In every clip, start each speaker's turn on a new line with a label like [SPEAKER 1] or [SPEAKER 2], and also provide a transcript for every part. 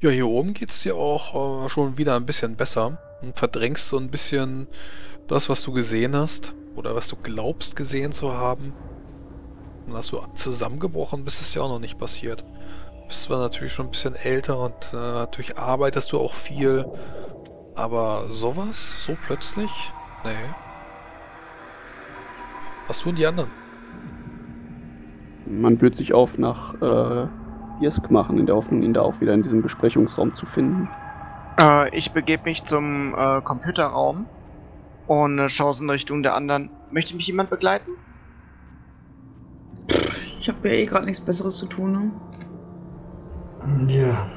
[SPEAKER 1] Ja, hier oben geht's dir auch schon wieder ein bisschen besser und verdrängst so ein bisschen das, was du gesehen hast oder was du glaubst gesehen zu haben. Und dass du zusammengebrochen bist, ist ja auch noch nicht passiert. Bist zwar natürlich schon ein bisschen älter und natürlich arbeitest du auch viel, aber sowas, so plötzlich? Nee. Was tun die anderen?
[SPEAKER 2] Man wird sich auf nach Irsk machen, in der Hoffnung, ihn da auch wieder in diesem Besprechungsraum zu finden.
[SPEAKER 3] Ich begebe mich zum Computerraum und schaue in Richtung der anderen. Möchte mich jemand begleiten?
[SPEAKER 4] Ich habe ja eh gerade nichts Besseres zu tun, ne?
[SPEAKER 5] Ja.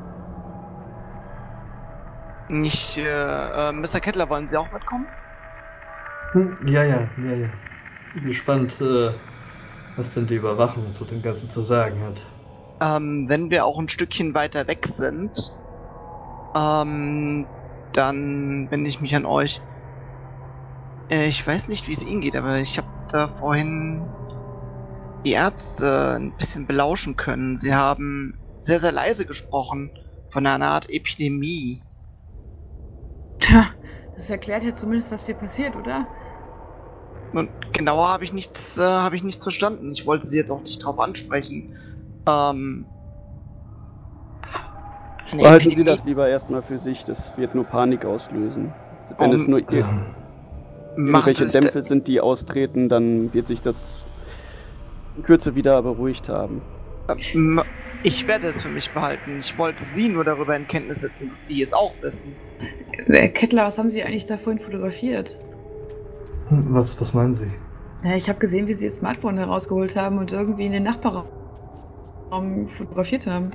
[SPEAKER 3] Nicht, Mr. Kettler, wollen Sie auch mitkommen?
[SPEAKER 5] Ja. Ich bin gespannt, was denn die Überwachung zu dem Ganzen zu sagen hat.
[SPEAKER 3] Wenn wir auch ein Stückchen weiter weg sind, dann wende ich mich an euch. Ich weiß nicht, wie es Ihnen geht, aber ich habe da vorhin die Ärzte ein bisschen belauschen können. Sie haben sehr, sehr leise gesprochen von einer Art Epidemie.
[SPEAKER 4] Tja, das erklärt ja zumindest, was hier passiert, oder?
[SPEAKER 3] Und genauer habe ich nichts verstanden. Ich wollte Sie jetzt auch nicht drauf ansprechen. Eine
[SPEAKER 2] Behalten Sie
[SPEAKER 3] Epidemie?
[SPEAKER 2] das lieber erstmal für sich, das wird nur Panik auslösen. Wenn es nur irgendwelche Dämpfe sind, die austreten, dann wird sich das in Kürze wieder beruhigt haben.
[SPEAKER 3] Ich werde es für mich behalten. Ich wollte Sie nur darüber in Kenntnis setzen, dass Sie es auch wissen.
[SPEAKER 4] Kettler, was haben Sie eigentlich da vorhin fotografiert?
[SPEAKER 5] Was meinen Sie?
[SPEAKER 4] Ja, ich habe gesehen, wie Sie Ihr Smartphone herausgeholt haben und irgendwie in den Nachbarraum fotografiert haben.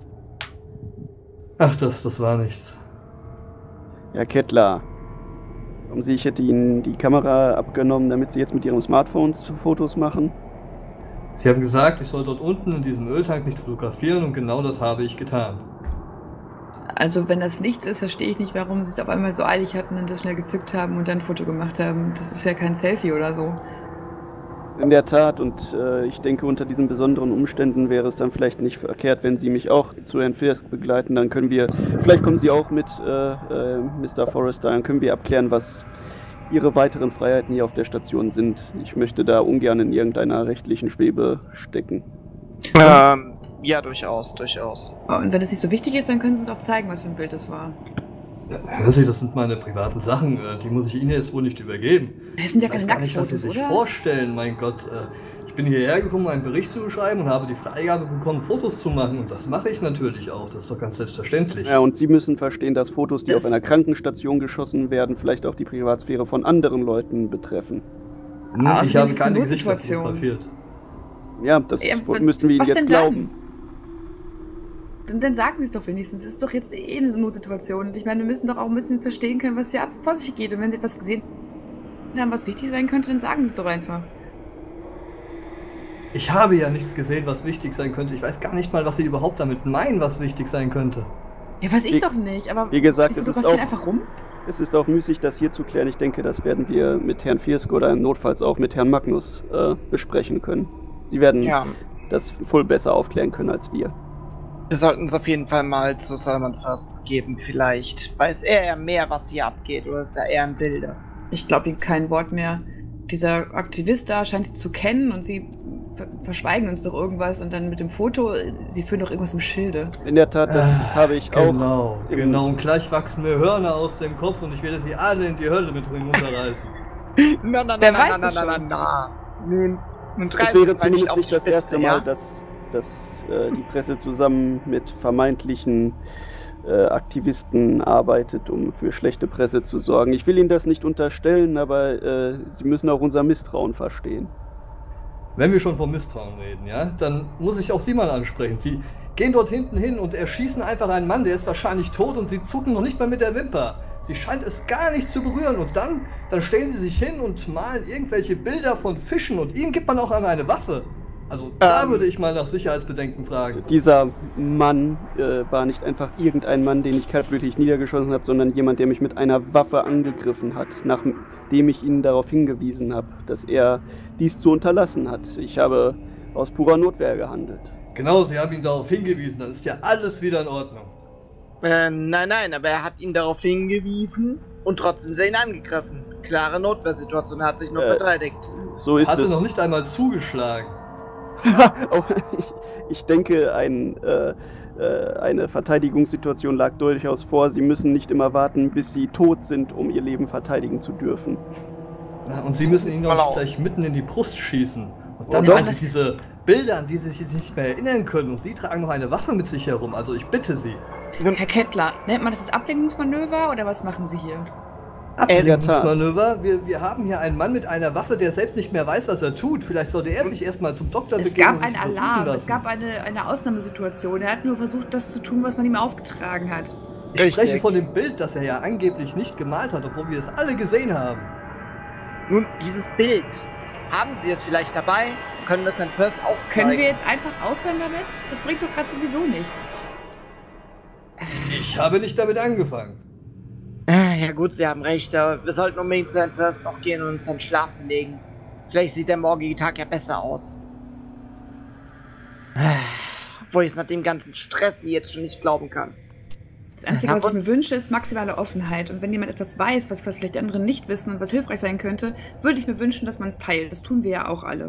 [SPEAKER 5] Ach, das war nichts.
[SPEAKER 2] Ja, Kettler. Glauben Sie, ich hätte Ihnen die Kamera abgenommen, damit Sie jetzt mit Ihrem Smartphone Fotos machen?
[SPEAKER 5] Sie haben gesagt, ich soll dort unten in diesem Öltank nicht fotografieren und genau das habe ich getan.
[SPEAKER 4] Also wenn das nichts ist, verstehe ich nicht, warum Sie es auf einmal so eilig hatten und das schnell gezückt haben und dann ein Foto gemacht haben. Das ist ja kein Selfie oder so.
[SPEAKER 2] In der Tat, und ich denke, unter diesen besonderen Umständen wäre es dann vielleicht nicht verkehrt, wenn Sie mich auch zu Herrn Fisk begleiten. Dann können wir, vielleicht kommen Sie auch mit Mr. Forrester, dann können wir abklären, was Ihre weiteren Freiheiten hier auf der Station sind. Ich möchte da ungern in irgendeiner rechtlichen Schwebe stecken.
[SPEAKER 3] Ja, durchaus.
[SPEAKER 4] Und wenn es nicht so wichtig ist, dann können Sie uns auch zeigen, was für ein Bild es war.
[SPEAKER 5] Hören Sie, das sind meine privaten Sachen, die muss ich Ihnen jetzt wohl nicht übergeben.
[SPEAKER 4] Das sind ja
[SPEAKER 5] Ich weiß
[SPEAKER 4] keine
[SPEAKER 5] gar nicht, was Sie
[SPEAKER 4] Nacktfotos,
[SPEAKER 5] sich
[SPEAKER 4] oder?
[SPEAKER 5] vorstellen, mein Gott. Ich bin hierher gekommen, einen Bericht zu beschreiben und habe die Freigabe bekommen, Fotos zu machen. Und das mache ich natürlich auch, das ist doch ganz selbstverständlich.
[SPEAKER 2] Ja, und Sie müssen verstehen, dass Fotos, die
[SPEAKER 4] Das-
[SPEAKER 2] auf einer Krankenstation geschossen werden, vielleicht auch die Privatsphäre von anderen Leuten betreffen.
[SPEAKER 4] außerdem
[SPEAKER 5] Ich habe
[SPEAKER 4] ist es
[SPEAKER 5] keine
[SPEAKER 4] eine
[SPEAKER 5] Gesichter
[SPEAKER 4] Notsituation.
[SPEAKER 5] fotografiert.
[SPEAKER 2] Ja, das
[SPEAKER 4] Ja,
[SPEAKER 2] müssten wir Ihnen
[SPEAKER 4] was
[SPEAKER 2] jetzt
[SPEAKER 4] denn
[SPEAKER 2] glauben.
[SPEAKER 4] Dann sagen Sie es doch wenigstens. Es ist doch jetzt eh eine Notsituation. Und ich meine, wir müssen doch auch ein bisschen verstehen können, was hier vor sich geht. Und wenn Sie etwas gesehen haben, was wichtig sein könnte, dann sagen Sie es doch einfach.
[SPEAKER 5] Ich habe ja nichts gesehen, was wichtig sein könnte. Ich weiß gar nicht mal, was Sie überhaupt damit meinen, was wichtig sein könnte.
[SPEAKER 4] Ja, weiß ich
[SPEAKER 2] Wie-
[SPEAKER 4] doch nicht. Aber
[SPEAKER 2] wie gesagt,
[SPEAKER 4] Sie
[SPEAKER 2] es ist
[SPEAKER 4] fotografieren
[SPEAKER 2] auch-
[SPEAKER 4] einfach rum?
[SPEAKER 2] Es ist auch müßig, das hier zu klären. Ich denke, das werden wir mit Herrn Fiersk oder notfalls auch mit Herrn Magnus besprechen können. Sie werden
[SPEAKER 3] Ja,
[SPEAKER 2] das voll besser aufklären können als wir.
[SPEAKER 3] wir sollten uns auf jeden Fall mal zu Salman First begeben. Vielleicht weiß er ja mehr, was hier abgeht, oder ist da eher im Bilde?
[SPEAKER 4] Ich glaube ihm kein Wort mehr. Dieser Aktivist da scheint sie zu kennen und sie verschweigen uns doch irgendwas und dann mit dem Foto, sie führen doch irgendwas im Schilde.
[SPEAKER 2] In der Tat, das habe ich auch.
[SPEAKER 5] Genau. Und gleich wachsen mir Hörner aus dem Kopf und ich werde sie alle in die Hölle mit hinunterreißen.
[SPEAKER 3] Na,
[SPEAKER 4] Wer weiß es schon?
[SPEAKER 3] Nun
[SPEAKER 2] Es wäre zumindest nicht das erste Mal, dass die Presse zusammen mit vermeintlichen Aktivisten arbeitet, um für schlechte Presse zu sorgen. Ich will Ihnen das nicht unterstellen, aber Sie müssen auch unser Misstrauen verstehen.
[SPEAKER 5] Wenn wir schon vom Misstrauen reden, ja, dann muss ich auch Sie mal ansprechen. Sie gehen dort hinten hin und erschießen einfach einen Mann, der ist wahrscheinlich tot und Sie zucken noch nicht mal mit der Wimper. Sie scheint es gar nicht zu berühren und dann stellen Sie sich hin und malen irgendwelche Bilder von Fischen und ihm gibt man auch eine Waffe. Also da würde ich mal nach Sicherheitsbedenken fragen.
[SPEAKER 2] Dieser Mann war nicht einfach irgendein Mann, den ich kaltblütig niedergeschossen habe, sondern jemand, der mich mit einer Waffe angegriffen hat, nachdem ich ihn darauf hingewiesen habe, dass er dies zu unterlassen hat. Ich habe aus purer Notwehr gehandelt.
[SPEAKER 5] Genau, Sie haben ihn darauf hingewiesen, dann ist ja alles wieder in Ordnung.
[SPEAKER 3] Nein, aber er hat ihn darauf hingewiesen und trotzdem ist er ihn angegriffen. Klare Notwehrsituation, er hat sich nur verteidigt.
[SPEAKER 2] So ist
[SPEAKER 5] Hatte
[SPEAKER 2] es.
[SPEAKER 5] noch nicht einmal zugeschlagen.
[SPEAKER 2] Oh, ich denke, eine Verteidigungssituation lag durchaus vor. Sie müssen nicht immer warten, bis sie tot sind, um ihr Leben verteidigen zu dürfen.
[SPEAKER 5] Ja, und sie müssen ihn noch nicht gleich mitten in die Brust schießen. Und dann haben sie diese Bilder, an die sie sich nicht mehr erinnern können. Und sie tragen noch eine Waffe mit sich herum. Also ich bitte sie.
[SPEAKER 4] Herr Kettler, nennt man das jetzt Ablenkungsmanöver oder was machen Sie hier?
[SPEAKER 5] Ablenkungsmanöver. Wir haben hier einen Mann mit einer Waffe, der selbst nicht mehr weiß, was er tut. Vielleicht sollte er sich erstmal zum Doktor begeben.
[SPEAKER 4] Es gab
[SPEAKER 5] und sich
[SPEAKER 4] einen
[SPEAKER 5] untersuchen
[SPEAKER 4] Alarm,
[SPEAKER 5] lassen.
[SPEAKER 4] es gab eine Ausnahmesituation. Er hat nur versucht, das zu tun, was man ihm aufgetragen hat.
[SPEAKER 5] Ich spreche von dem Bild, das er ja angeblich nicht gemalt hat, obwohl wir es alle gesehen haben.
[SPEAKER 3] Nun, dieses Bild. Haben Sie es vielleicht dabei? Können wir es dann First auch
[SPEAKER 4] Können
[SPEAKER 3] zeigen?
[SPEAKER 4] wir jetzt einfach aufhören damit? Das bringt doch gerade sowieso nichts.
[SPEAKER 5] Ich habe nicht damit angefangen.
[SPEAKER 3] Ja gut, Sie haben recht, aber wir sollten unbedingt zu Herrn First noch gehen und uns dann schlafen legen. Vielleicht sieht der morgige Tag ja besser aus. Obwohl ich es nach dem ganzen Stress hier jetzt schon nicht glauben kann.
[SPEAKER 4] Das Einzige, was ich mir wünsche, ist maximale Offenheit. Und wenn jemand etwas weiß, was vielleicht die anderen nicht wissen und was hilfreich sein könnte, würde ich mir wünschen, dass man es teilt. Das tun wir ja auch alle.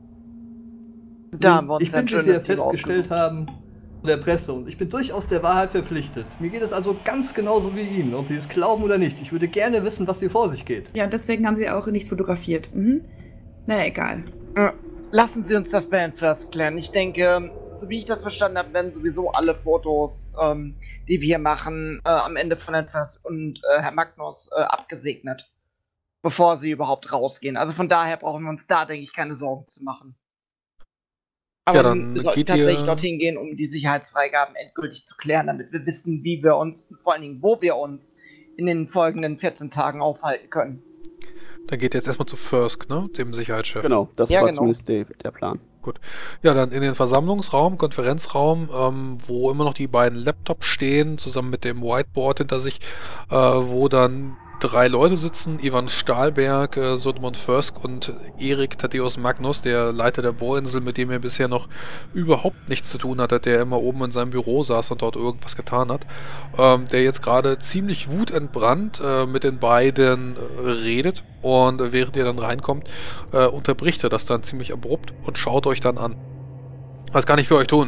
[SPEAKER 3] Da haben wir uns
[SPEAKER 5] Ich bin,
[SPEAKER 3] ein
[SPEAKER 5] wie Sie ja
[SPEAKER 3] schönes Team
[SPEAKER 5] festgestellt haben, von der Presse. Und ich bin durchaus der Wahrheit verpflichtet. Mir geht es also ganz genauso wie Ihnen, ob Sie es glauben oder nicht. Ich würde gerne wissen, was hier vor sich geht.
[SPEAKER 4] Ja, und deswegen haben sie auch nichts fotografiert. Mhm. Naja, egal.
[SPEAKER 3] Lassen Sie uns das bei Herrn First klären. Ich denke, so wie ich das verstanden habe, werden sowieso alle Fotos, die wir hier machen, am Ende von Herrn First und Herr Magnus abgesegnet. Bevor sie überhaupt rausgehen. Also von daher brauchen wir uns da, denke ich, keine Sorgen zu machen. Aber
[SPEAKER 1] Ja, dann
[SPEAKER 3] wir sollten
[SPEAKER 1] geht
[SPEAKER 3] tatsächlich
[SPEAKER 1] ihr-
[SPEAKER 3] dorthin gehen, um die Sicherheitsfreigaben endgültig zu klären, damit wir wissen, wie wir uns und vor allen Dingen, wo wir uns in den folgenden 14 Tagen aufhalten können.
[SPEAKER 1] Dann geht ihr jetzt erstmal zu Firsk, ne? Dem Sicherheitschef.
[SPEAKER 2] Genau, das
[SPEAKER 3] Ja,
[SPEAKER 2] war
[SPEAKER 3] genau.
[SPEAKER 2] zumindest der Plan.
[SPEAKER 1] Ja, dann in den Versammlungsraum, Konferenzraum, wo immer noch die beiden Laptops stehen, zusammen mit dem Whiteboard hinter sich, wo dann 3 Leute sitzen, Ivan Stahlberg, Sodmund Firsk und Erik Thaddeus Magnus, der Leiter der Bohrinsel, mit dem er bisher noch überhaupt nichts zu tun hatte, der immer oben in seinem Büro saß und dort irgendwas getan hat, der jetzt gerade ziemlich wutentbrannt mit den beiden redet, und während ihr dann reinkommt, unterbricht er das dann ziemlich abrupt und schaut euch dann an. Was kann ich für euch tun?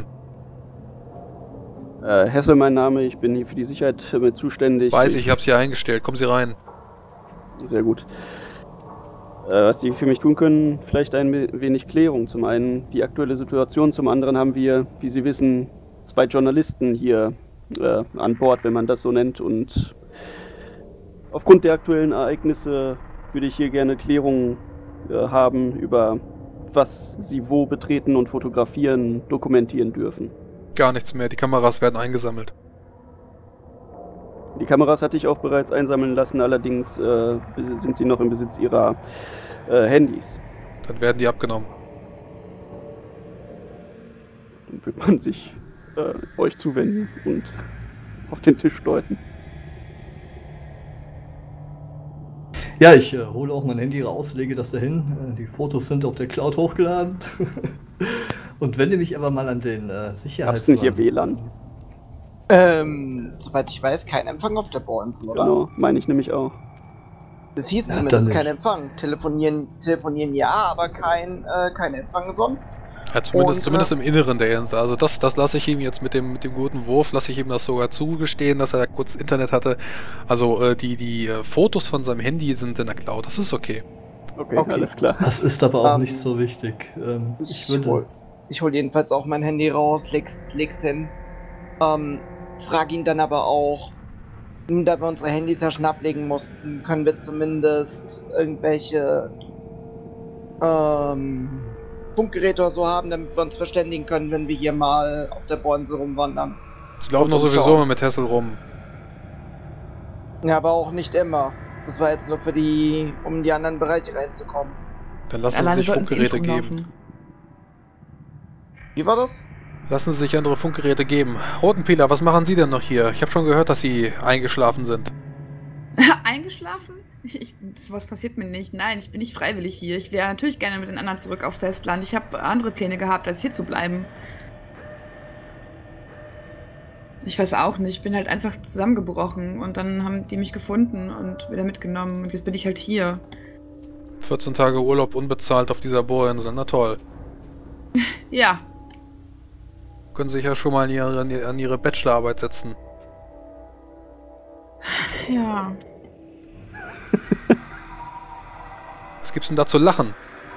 [SPEAKER 2] Hesse mein Name, ich bin hier für die Sicherheit zuständig.
[SPEAKER 1] Weiß ich hab's hier eingestellt. Kommen Sie rein.
[SPEAKER 2] Sehr gut. Was Sie für mich tun können, vielleicht ein wenig Klärung. Zum einen die aktuelle Situation, zum anderen haben wir, wie Sie wissen, 2 Journalisten hier an Bord, wenn man das so nennt. Und aufgrund der aktuellen Ereignisse würde ich hier gerne Klärung haben über was Sie wo betreten und fotografieren, dokumentieren dürfen.
[SPEAKER 1] Gar nichts mehr. Die Kameras werden eingesammelt.
[SPEAKER 2] Die Kameras hatte ich auch bereits einsammeln lassen, allerdings sind sie noch im Besitz ihrer Handys.
[SPEAKER 1] Dann werden die abgenommen.
[SPEAKER 2] Dann wird man sich euch zuwenden und auf den Tisch deuten.
[SPEAKER 5] Ja, ich hole auch mein Handy raus, lege das dahin. Die Fotos sind auf der Cloud hochgeladen. Und wende mich aber mal an den
[SPEAKER 2] Hab's nicht ihr WLAN?
[SPEAKER 3] Soweit ich weiß, kein Empfang auf der Bohrinsel, oder?
[SPEAKER 2] Genau, meine ich nämlich auch.
[SPEAKER 3] Das hieß
[SPEAKER 5] Ja,
[SPEAKER 3] zumindest
[SPEAKER 5] dann
[SPEAKER 3] kein
[SPEAKER 5] nicht.
[SPEAKER 3] Empfang. Telefonieren ja, aber kein Empfang sonst.
[SPEAKER 1] Ja, zumindest
[SPEAKER 3] Und,
[SPEAKER 1] im Inneren der Insel. Also das lasse ich ihm jetzt mit dem guten Wurf, lasse ich ihm das sogar zugestehen, dass er da kurz Internet hatte. Also die Fotos von seinem Handy sind in der Cloud. Das ist okay.
[SPEAKER 2] Okay,
[SPEAKER 3] Okay.
[SPEAKER 2] alles klar.
[SPEAKER 5] Das ist aber auch
[SPEAKER 3] Ähm,
[SPEAKER 5] nicht so wichtig.
[SPEAKER 3] Ich hol jedenfalls auch mein Handy raus, leg's hin. Frag ihn dann aber auch, da wir unsere Handys ja schon ablegen mussten, können wir zumindest irgendwelche Funkgeräte oder so haben, damit wir uns verständigen können, wenn wir hier mal auf der Bohrinsel rumwandern.
[SPEAKER 1] Sie laufen doch
[SPEAKER 3] Und
[SPEAKER 1] sowieso
[SPEAKER 3] umschauen.
[SPEAKER 1] immer mit Hessel rum.
[SPEAKER 3] Ja, aber auch nicht immer. Das war jetzt nur um in die anderen Bereiche reinzukommen.
[SPEAKER 1] Dann lassen Sie
[SPEAKER 4] Alleine
[SPEAKER 1] sich
[SPEAKER 4] sollten sie
[SPEAKER 1] Funkgeräte
[SPEAKER 4] Info
[SPEAKER 1] geben.
[SPEAKER 4] laufen.
[SPEAKER 3] Wie war das?
[SPEAKER 1] Lassen Sie sich andere Funkgeräte geben. Rotenpieler, was machen Sie denn noch hier? Ich habe schon gehört, dass Sie eingeschlafen sind.
[SPEAKER 4] Eingeschlafen? Sowas passiert mir nicht. Nein, ich bin nicht freiwillig hier. Ich wäre natürlich gerne mit den anderen zurück aufs Festland. Ich habe andere Pläne gehabt, als hier zu bleiben. Ich weiß auch nicht. Ich bin halt einfach zusammengebrochen und dann haben die mich gefunden und wieder mitgenommen und jetzt bin ich halt hier.
[SPEAKER 1] 14 Tage Urlaub unbezahlt auf dieser Bohrinsel, na toll.
[SPEAKER 4] Ja.
[SPEAKER 1] Können sich ja schon mal an ihre Bachelorarbeit setzen.
[SPEAKER 4] Ja.
[SPEAKER 1] Was gibt's denn da zu lachen?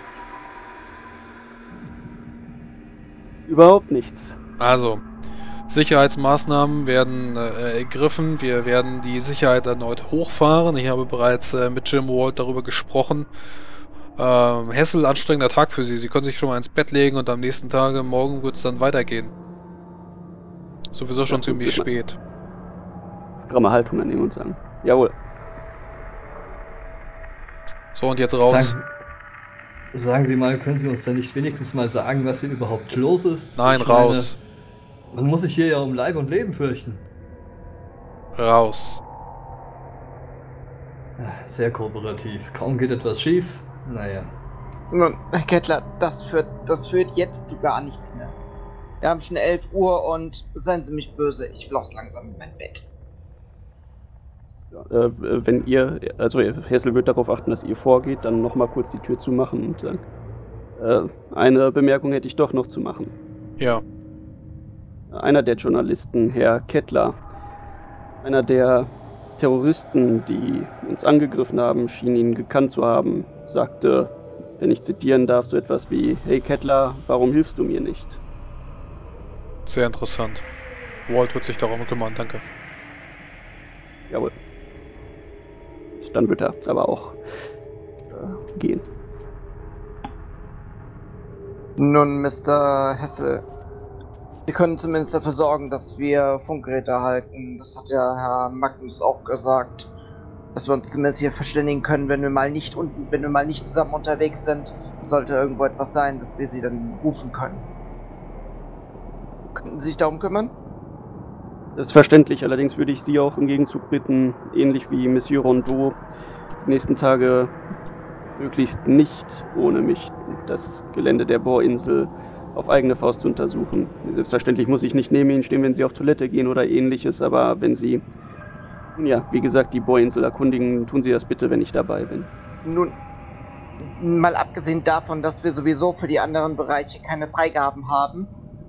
[SPEAKER 2] Überhaupt nichts.
[SPEAKER 1] Also, Sicherheitsmaßnahmen werden ergriffen. Wir werden die Sicherheit erneut hochfahren. Ich habe bereits mit Jim Walt darüber gesprochen. Hessel, anstrengender Tag für Sie. Sie können sich schon mal ins Bett legen und am nächsten Tag, morgen wird es dann weitergehen. Sowieso schon ziemlich spät.
[SPEAKER 2] Stramme Haltung annehmen und sagen. Jawohl.
[SPEAKER 1] So, und jetzt raus.
[SPEAKER 5] Sagen Sie mal, können Sie uns da nicht wenigstens mal sagen, was hier überhaupt los ist?
[SPEAKER 1] Nein, raus.
[SPEAKER 5] Man muss sich hier ja um Leib und Leben fürchten.
[SPEAKER 1] Raus.
[SPEAKER 5] Sehr kooperativ. Kaum geht etwas schief. Naja.
[SPEAKER 3] Nun, Herr Kettler, das führt jetzt zu gar nichts mehr. Wir haben schon 11 Uhr und seien Sie mich böse, ich will auch langsam in mein Bett.
[SPEAKER 2] Wenn ihr, also Hessel wird darauf achten, dass ihr vorgeht, dann nochmal kurz die Tür zumachen und sagen, eine Bemerkung hätte ich doch noch zu machen.
[SPEAKER 1] Ja.
[SPEAKER 2] Einer der Journalisten, Herr Kettler, einer der Terroristen, die uns angegriffen haben, schien ihn gekannt zu haben, sagte, wenn ich zitieren darf, so etwas wie, hey Kettler, warum hilfst du mir nicht?
[SPEAKER 1] Sehr interessant. Walt wird sich darum kümmern, danke.
[SPEAKER 2] Jawohl. Dann wird er aber auch gehen.
[SPEAKER 3] Nun, Mr. Hessel, Sie können zumindest dafür sorgen, dass wir Funkgeräte erhalten. Das hat ja Herr Magnus auch gesagt. Dass wir uns zumindest hier verständigen können, wenn wir mal nicht zusammen unterwegs sind. Sollte irgendwo etwas sein, dass wir Sie dann rufen können. Könnten Sie sich darum kümmern?
[SPEAKER 2] Selbstverständlich, allerdings würde ich Sie auch im Gegenzug bitten, ähnlich wie Monsieur Rondeau, die nächsten Tage möglichst nicht ohne mich das Gelände der Bohrinsel auf eigene Faust zu untersuchen. Selbstverständlich muss ich nicht neben Ihnen stehen, wenn Sie auf Toilette gehen oder ähnliches, aber wenn Sie, ja, wie gesagt, die Bohrinsel erkundigen, tun Sie das bitte, wenn ich dabei bin.
[SPEAKER 3] Nun, mal abgesehen davon, dass wir sowieso für die anderen Bereiche keine Freigaben haben,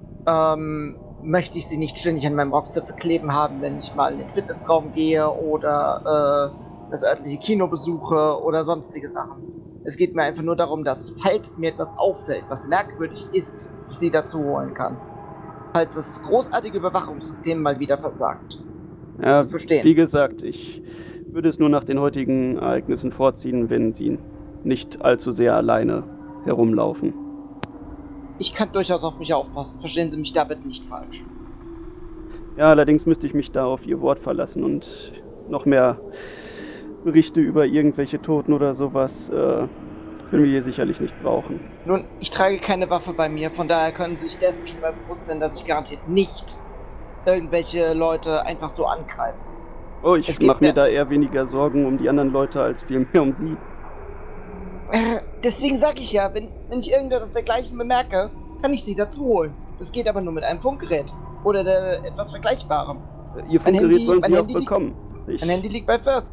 [SPEAKER 3] möchte ich Sie nicht ständig an meinem Rockzipfel kleben haben, wenn ich mal in den Fitnessraum gehe oder das örtliche Kino besuche oder sonstige Sachen. Es geht mir einfach nur darum, dass, falls mir etwas auffällt, was merkwürdig ist, ich Sie dazu holen kann. Falls das großartige Überwachungssystem mal wieder versagt.
[SPEAKER 2] Ja,
[SPEAKER 3] Verstehen.
[SPEAKER 2] Wie gesagt, ich würde es nur nach den heutigen Ereignissen vorziehen, wenn Sie nicht allzu sehr alleine herumlaufen.
[SPEAKER 3] Ich kann durchaus auf mich aufpassen, verstehen Sie mich da bitte nicht falsch.
[SPEAKER 2] Ja, allerdings müsste ich mich da auf Ihr Wort verlassen und noch mehr Berichte über irgendwelche Toten oder sowas können wir hier sicherlich nicht brauchen.
[SPEAKER 3] Nun, ich trage keine Waffe bei mir, von daher können Sie sich dessen schon mal bewusst sein, dass ich garantiert nicht irgendwelche Leute einfach so angreife.
[SPEAKER 2] Oh, ich mache mir da eher weniger Sorgen um die anderen Leute als vielmehr um Sie.
[SPEAKER 3] Deswegen sage ich ja, wenn ich irgendetwas dergleichen bemerke, kann ich Sie dazu holen. Das geht aber nur mit einem Funkgerät oder etwas Vergleichbarem.
[SPEAKER 2] Ihr Funkgerät sollen Sie auch bekommen.
[SPEAKER 3] Mein Handy liegt bei Fürsk.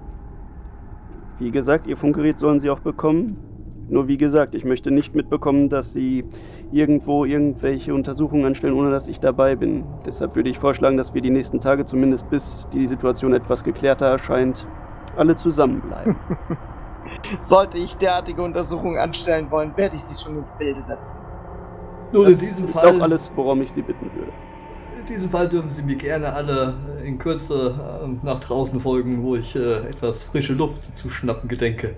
[SPEAKER 2] Wie gesagt, Ihr Funkgerät sollen Sie auch bekommen. Nur wie gesagt, ich möchte nicht mitbekommen, dass Sie irgendwo irgendwelche Untersuchungen anstellen, ohne dass ich dabei bin. Deshalb würde ich vorschlagen, dass wir die nächsten Tage, zumindest bis die Situation etwas geklärter erscheint, alle zusammenbleiben.
[SPEAKER 3] Sollte ich derartige Untersuchungen anstellen wollen, werde ich sie schon ins Bilde setzen.
[SPEAKER 5] Nun,
[SPEAKER 2] das
[SPEAKER 5] in diesem
[SPEAKER 2] ist
[SPEAKER 5] Fall
[SPEAKER 2] auch alles, worum ich Sie bitten würde.
[SPEAKER 5] In diesem Fall dürfen Sie mir gerne alle in Kürze nach draußen folgen, wo ich etwas frische Luft zu schnappen gedenke.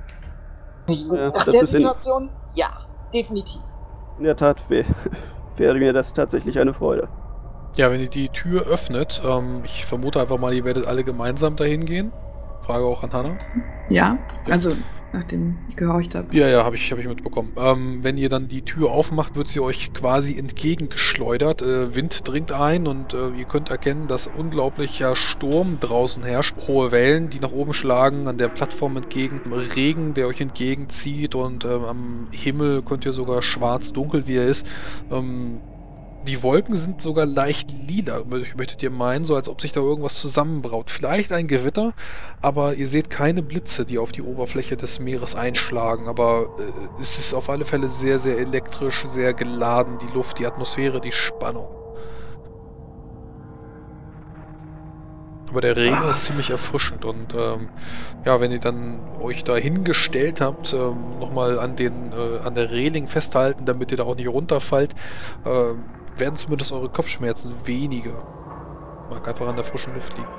[SPEAKER 3] Nach der Situation? Ja, definitiv.
[SPEAKER 2] In der Tat wäre mir das tatsächlich eine Freude.
[SPEAKER 1] Ja, wenn ihr die Tür öffnet, ich vermute einfach mal, ihr werdet alle gemeinsam dahin gehen. Frage auch an Hannah.
[SPEAKER 4] Ja, also nachdem ich gehorcht habe.
[SPEAKER 1] Ja, habe ich mitbekommen. Wenn ihr dann die Tür aufmacht, wird sie euch quasi entgegengeschleudert. Wind dringt ein und ihr könnt erkennen, dass unglaublicher Sturm draußen herrscht. Hohe Wellen, die nach oben schlagen, an der Plattform entgegen. Regen, der euch entgegenzieht und am Himmel könnt ihr sogar schwarz-dunkel, wie er ist, Die Wolken sind sogar leicht lila, möchtet ihr meinen, so als ob sich da irgendwas zusammenbraut. Vielleicht ein Gewitter, aber ihr seht keine Blitze, die auf die Oberfläche des Meeres einschlagen. Aber es ist auf alle Fälle sehr, sehr elektrisch, sehr geladen, die Luft, die Atmosphäre, die Spannung. Aber der Regen ist ziemlich erfrischend und ja, wenn ihr dann euch da hingestellt habt, nochmal an der Reling festhalten, damit ihr da auch nicht runterfallt, werden zumindest eure Kopfschmerzen weniger. Mag einfach an der frischen Luft liegen.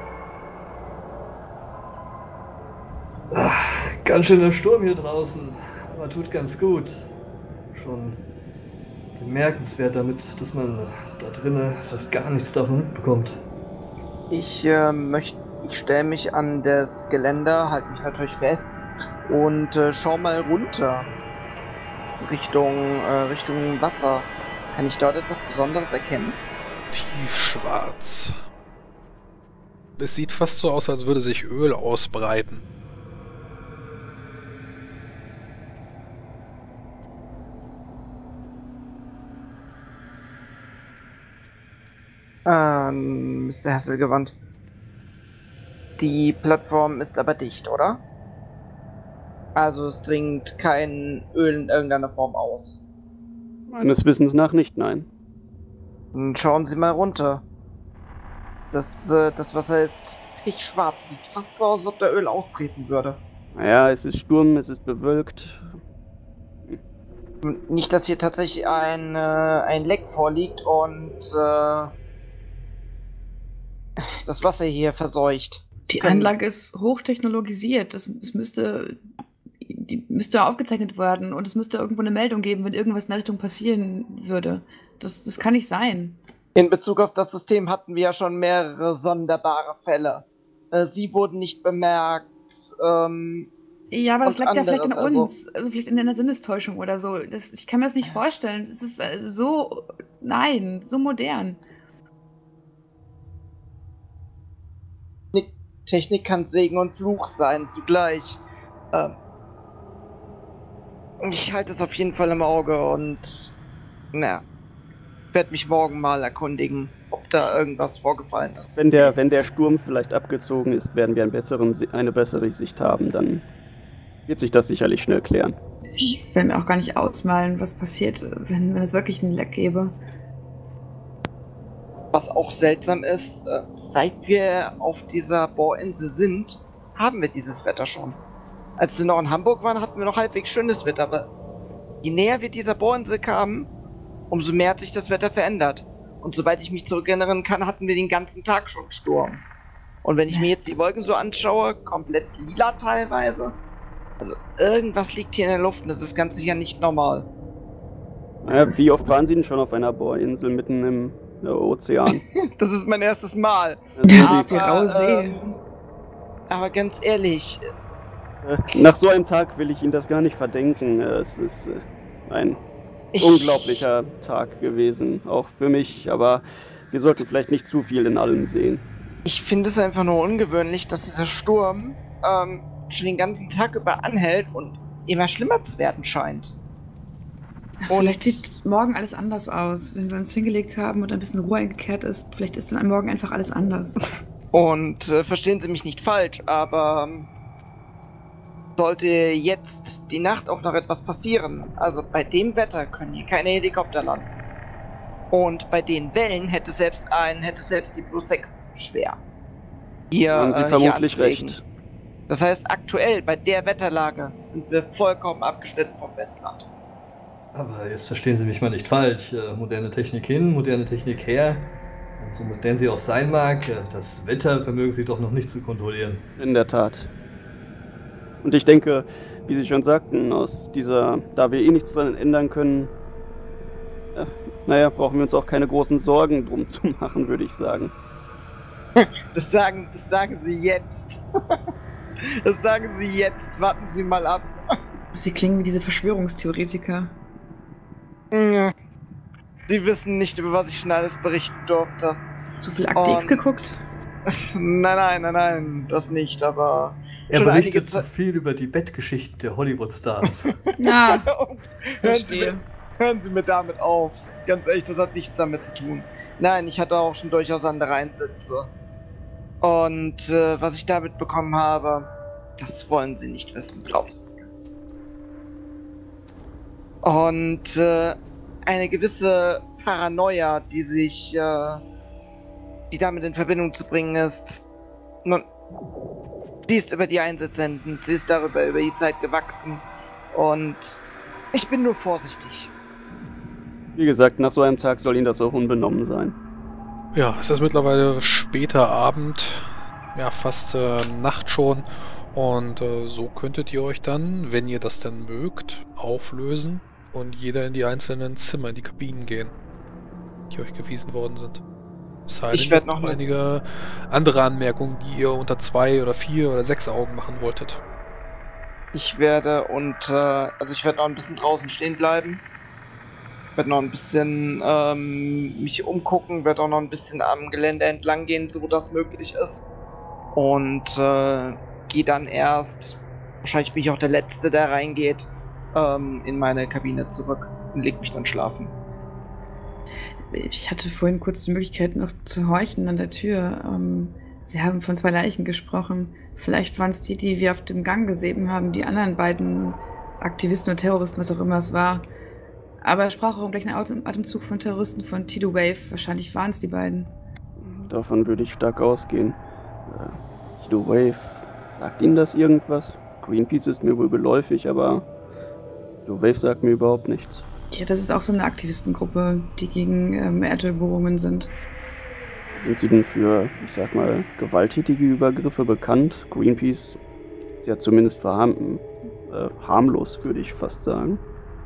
[SPEAKER 5] Ganz schön der Sturm hier draußen, aber tut ganz gut. Schon bemerkenswert damit, dass man da drinnen fast gar nichts davon mitbekommt.
[SPEAKER 3] Ich stelle mich an das Geländer, halte mich natürlich fest und schau mal runter Richtung Wasser. Kann ich dort etwas Besonderes erkennen?
[SPEAKER 1] Tiefschwarz. Es sieht fast so aus, als würde sich Öl ausbreiten.
[SPEAKER 3] Mr. Hasselgewand. Die Plattform ist aber dicht, oder? Also es dringt kein Öl in irgendeiner Form aus.
[SPEAKER 2] Meines Wissens nach nicht, nein.
[SPEAKER 3] Dann schauen Sie mal runter. Das Wasser ist pechschwarz. Sieht fast so aus, als ob da Öl austreten würde.
[SPEAKER 2] Naja, es ist Sturm, es ist bewölkt.
[SPEAKER 3] Nicht, dass hier tatsächlich ein Leck vorliegt und das Wasser hier verseucht.
[SPEAKER 4] Die Anlage ist hochtechnologisiert. Die müsste aufgezeichnet werden und es müsste irgendwo eine Meldung geben, wenn irgendwas in der Richtung passieren würde. Das kann nicht sein.
[SPEAKER 3] In Bezug auf das System hatten wir ja schon mehrere sonderbare Fälle. Sie wurden nicht bemerkt.
[SPEAKER 4] Ja, aber das lag ja vielleicht an
[SPEAKER 3] anderes,
[SPEAKER 4] uns. Also vielleicht in einer Sinnestäuschung oder so. Ich kann mir das nicht vorstellen. Das ist so modern.
[SPEAKER 3] Technik kann Segen und Fluch sein, zugleich. Ich halte es auf jeden Fall im Auge und werde mich morgen mal erkundigen, ob da irgendwas vorgefallen ist.
[SPEAKER 2] Wenn der Sturm vielleicht abgezogen ist, werden wir eine bessere Sicht haben, dann wird sich das sicherlich schnell klären.
[SPEAKER 4] Ich will mir auch gar nicht ausmalen, was passiert, wenn es wirklich einen Leck gäbe.
[SPEAKER 3] Was auch seltsam ist, seit wir auf dieser Bohrinsel sind, haben wir dieses Wetter schon. Als wir noch in Hamburg waren, hatten wir noch halbwegs schönes Wetter, aber je näher wir dieser Bohrinsel kamen, umso mehr hat sich das Wetter verändert. Und soweit ich mich zurückerinnern kann, hatten wir den ganzen Tag schon Sturm. Und wenn ich mir jetzt die Wolken so anschaue, komplett lila teilweise. Also irgendwas liegt hier in der Luft und das ist ganz sicher nicht normal.
[SPEAKER 2] Naja, wie oft waren Sie denn schon auf einer Bohrinsel mitten im Ozean?
[SPEAKER 3] Das ist mein erstes Mal.
[SPEAKER 4] Das ist die raue See.
[SPEAKER 3] Aber ganz ehrlich...
[SPEAKER 2] Nach so einem Tag will ich Ihnen das gar nicht verdenken. Es ist ein unglaublicher Tag gewesen, auch für mich. Aber wir sollten vielleicht nicht zu viel in allem sehen.
[SPEAKER 3] Ich finde es einfach nur ungewöhnlich, dass dieser Sturm schon den ganzen Tag über anhält und immer schlimmer zu werden scheint.
[SPEAKER 4] Vielleicht sieht morgen alles anders aus. Wenn wir uns hingelegt haben und ein bisschen Ruhe eingekehrt ist, vielleicht ist dann am Morgen einfach alles anders.
[SPEAKER 3] Und verstehen Sie mich nicht falsch, aber sollte jetzt die Nacht auch noch etwas passieren, also bei dem Wetter können hier keine Helikopter landen. Und bei den Wellen hätte selbst die Plus 6 schwer.
[SPEAKER 2] Haben Sie vermutlich recht.
[SPEAKER 3] Das heißt, aktuell bei der Wetterlage sind wir vollkommen abgeschnitten vom Festland.
[SPEAKER 5] Aber jetzt verstehen Sie mich mal nicht falsch. Moderne Technik hin, moderne Technik her. Und so modern sie auch sein mag, das Wetter vermögen Sie doch noch nicht zu kontrollieren.
[SPEAKER 2] In der Tat. Und ich denke, wie Sie schon sagten, da wir eh nichts dran ändern können, brauchen wir uns auch keine großen Sorgen drum zu machen, würde ich sagen.
[SPEAKER 3] Das sagen Sie jetzt. Das sagen Sie jetzt. Warten Sie mal ab.
[SPEAKER 4] Sie klingen wie diese Verschwörungstheoretiker.
[SPEAKER 3] Sie wissen nicht, über was ich schon alles berichten durfte.
[SPEAKER 4] Zu viel Akte X geguckt?
[SPEAKER 3] Nein, das nicht, aber...
[SPEAKER 5] Er berichtet zu viel über die Bettgeschichten der Hollywood-Stars.
[SPEAKER 4] Ja, verstehe.
[SPEAKER 3] Hören Sie mir damit auf. Ganz ehrlich, das hat nichts damit zu tun. Nein, ich hatte auch schon durchaus andere Einsätze. Und was ich damit bekommen habe, das wollen sie nicht wissen, glaubst du. Und eine gewisse Paranoia, die damit in Verbindung zu bringen ist. Nun, sie ist über die Einsätze hinten, sie ist darüber über die Zeit gewachsen. Und ich bin nur vorsichtig.
[SPEAKER 2] Wie gesagt, nach so einem Tag soll Ihnen das auch unbenommen sein.
[SPEAKER 1] Ja, es ist mittlerweile später Abend, ja fast Nacht schon. Und so könntet ihr euch dann, wenn ihr das dann mögt, auflösen und jeder in die einzelnen Zimmer, in die Kabinen gehen, die euch gewiesen worden sind. Es sei denn,
[SPEAKER 3] Ich werde
[SPEAKER 1] ihr habt
[SPEAKER 3] noch
[SPEAKER 1] einige andere Anmerkungen, die ihr unter 2 oder 4 oder 6 Augen machen wolltet.
[SPEAKER 3] Ich werde ich werde noch ein bisschen draußen stehen bleiben. Werde noch ein bisschen mich umgucken, werde auch noch ein bisschen am Gelände entlang gehen, so das möglich ist. Und gehe dann erst, wahrscheinlich bin ich auch der Letzte, der reingeht, in meine Kabine zurück und leg mich dann schlafen.
[SPEAKER 4] Ich hatte vorhin kurz die Möglichkeit, noch zu horchen an der Tür. Sie haben von 2 Leichen gesprochen. Vielleicht waren es die wir auf dem Gang gesehen haben, die anderen beiden Aktivisten oder Terroristen, was auch immer es war. Aber er sprach auch im gleichen Atemzug von Terroristen von Tidal Wave. Wahrscheinlich waren es die beiden.
[SPEAKER 2] Davon würde ich stark ausgehen. Tidal Wave, sagt Ihnen das irgendwas? Greenpeace ist mir wohl geläufig, aber Tidal Wave sagt mir überhaupt nichts.
[SPEAKER 4] Ja, das ist auch so eine Aktivistengruppe, die gegen Erdölbohrungen sind.
[SPEAKER 2] Sind Sie denn für, ich sag mal, gewalttätige Übergriffe bekannt? Greenpeace ist ja zumindest harmlos, würde ich fast sagen.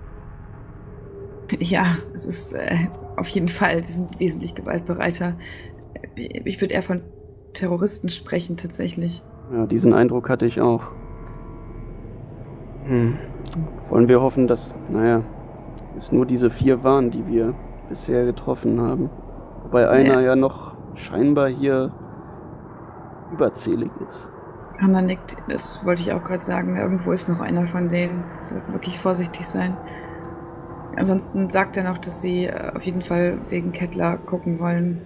[SPEAKER 4] Ja, es ist auf jeden Fall, die sind wesentlich gewaltbereiter. Ich würde eher von Terroristen sprechen, tatsächlich.
[SPEAKER 2] Ja, diesen Eindruck hatte ich auch. Wollen wir hoffen, dass, es nur diese 4 waren, die wir bisher getroffen haben. Wobei einer ja noch scheinbar hier überzählig ist.
[SPEAKER 4] Anna nickt, das wollte ich auch gerade sagen. Irgendwo ist noch einer von denen. Sollten wirklich vorsichtig sein. Ansonsten sagt er noch, dass sie auf jeden Fall wegen Kettler gucken wollen.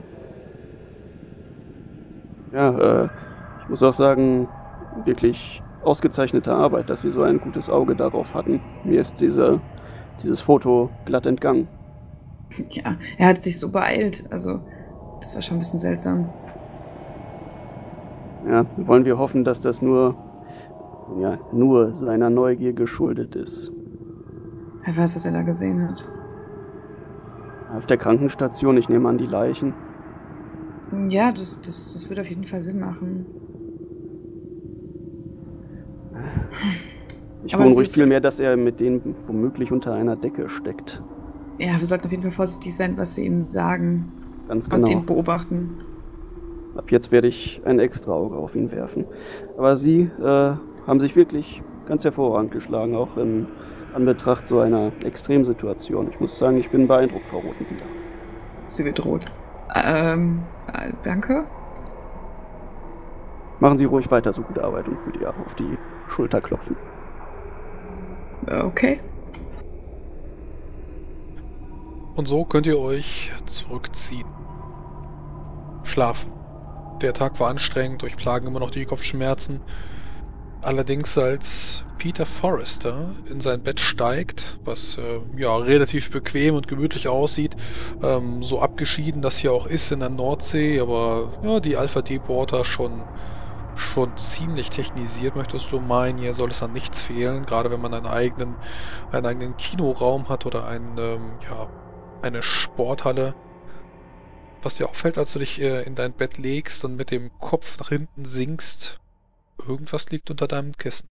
[SPEAKER 2] Ja, ich muss auch sagen, wirklich ausgezeichnete Arbeit, dass sie so ein gutes Auge darauf hatten. Mir ist dieses Foto glatt entgangen.
[SPEAKER 4] Ja, er hat sich so beeilt. Also, das war schon ein bisschen seltsam.
[SPEAKER 2] Ja, wollen wir hoffen, dass das nur seiner Neugier geschuldet ist.
[SPEAKER 4] Wer weiß, was er da gesehen hat.
[SPEAKER 2] Auf der Krankenstation, ich nehme an, die Leichen.
[SPEAKER 4] Ja, das würde auf jeden Fall Sinn machen.
[SPEAKER 2] Ich beunruhigt vielmehr, dass er mit denen womöglich unter einer Decke steckt.
[SPEAKER 4] Ja, wir sollten auf jeden Fall vorsichtig sein, was wir ihm sagen.
[SPEAKER 2] Ganz genau.
[SPEAKER 4] Und ihn beobachten.
[SPEAKER 2] Ab jetzt werde ich ein extra Auge auf ihn werfen. Aber Sie haben sich wirklich ganz hervorragend geschlagen, auch in Anbetracht so einer Extremsituation. Ich muss sagen, ich bin beeindruckt, Frau Rotenwieder.
[SPEAKER 4] Sie wird rot. Danke.
[SPEAKER 2] Machen Sie ruhig weiter so gute Arbeit und würde ihr auf die Schulter klopfen.
[SPEAKER 4] Okay.
[SPEAKER 1] Und so könnt ihr euch zurückziehen. Schlafen. Der Tag war anstrengend, euch plagen immer noch die Kopfschmerzen. Allerdings als Peter Forrester in sein Bett steigt, was relativ bequem und gemütlich aussieht, so abgeschieden das hier auch ist in der Nordsee, aber ja, die Alpha Deepwater schon ziemlich technisiert, möchtest du meinen. Hier soll es an nichts fehlen, gerade wenn man einen eigenen Kinoraum hat oder eine Sporthalle. Was dir auffällt, als du dich in dein Bett legst und mit dem Kopf nach hinten sinkst, irgendwas liegt unter deinem Kissen.